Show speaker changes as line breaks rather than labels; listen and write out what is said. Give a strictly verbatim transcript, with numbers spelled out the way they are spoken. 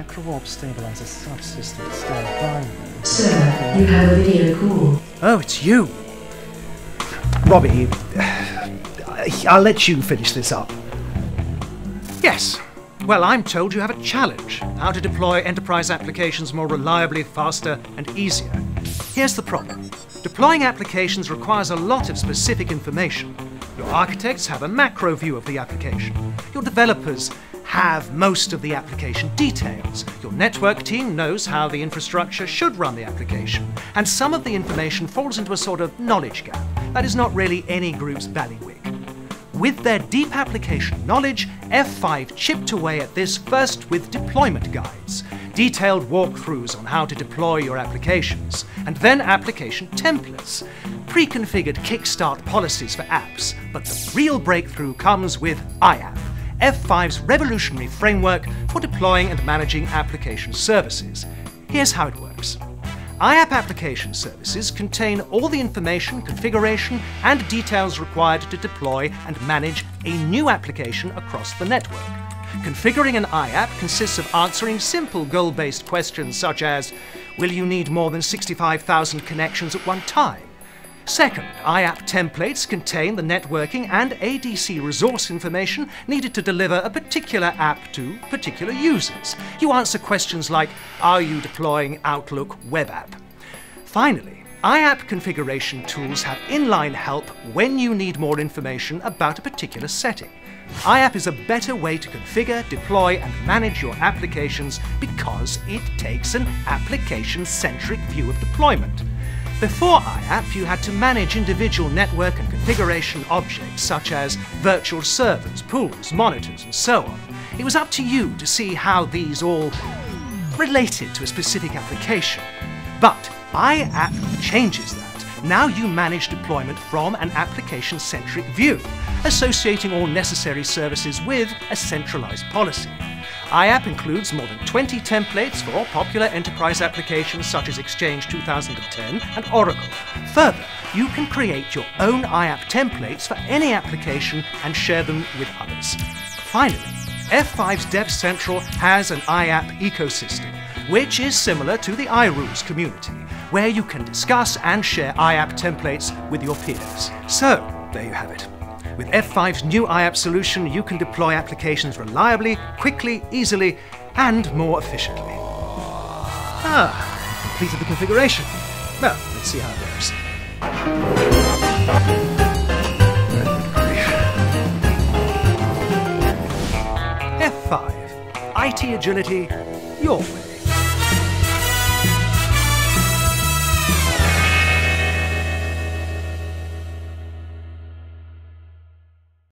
macro-warp stabilizer subsystem still binary.
Sir, you have a video call.
Oh, it's you. Robbie, I'll let you finish this up.
Yes. Well, I'm told you have a challenge. How to deploy enterprise applications more reliably, faster, and easier. Here's the problem. Deploying applications requires a lot of specific information. Your architects have a macro view of the application. Your developers have most of the application details. Your network team knows how the infrastructure should run the application. And some of the information falls into a sort of knowledge gap. That is not really any group's bailiwick. With their deep application knowledge, F five chipped away at this first with deployment guides, detailed walkthroughs on how to deploy your applications, and then application templates, pre-configured kickstart policies for apps. But the real breakthrough comes with iApp, F five's revolutionary framework for deploying and managing application services. Here's how it works. iApp application services contain all the information, configuration, and details required to deploy and manage a new application across the network. Configuring an iApp consists of answering simple goal-based questions such as, will you need more than sixty-five thousand connections at one time? Second, iApp templates contain the networking and A D C resource information needed to deliver a particular app to particular users. You answer questions like, are you deploying Outlook web app? Finally, iApp configuration tools have inline help when you need more information about a particular setting. iApp is a better way to configure, deploy, and manage your applications because it takes an application-centric view of deployment. Before iApp, you had to manage individual network and configuration objects such as virtual servers, pools, monitors, and so on. It was up to you to see how these all related to a specific application. But iApp changes that. Now you manage deployment from an application-centric view, associating all necessary services with a centralized policy. iApp includes more than twenty templates for popular enterprise applications such as Exchange two thousand ten and Oracle. Further, you can create your own iApp templates for any application and share them with others. Finally, F five's Dev Central has an iApp ecosystem, which is similar to the iRules community, where you can discuss and share iApp templates with your peers. So, there you have it. With F five's new iApp solution, you can deploy applications reliably, quickly, easily, and more efficiently. Ah, completed the configuration. Well, let's see how it works. F five. I T agility, your way.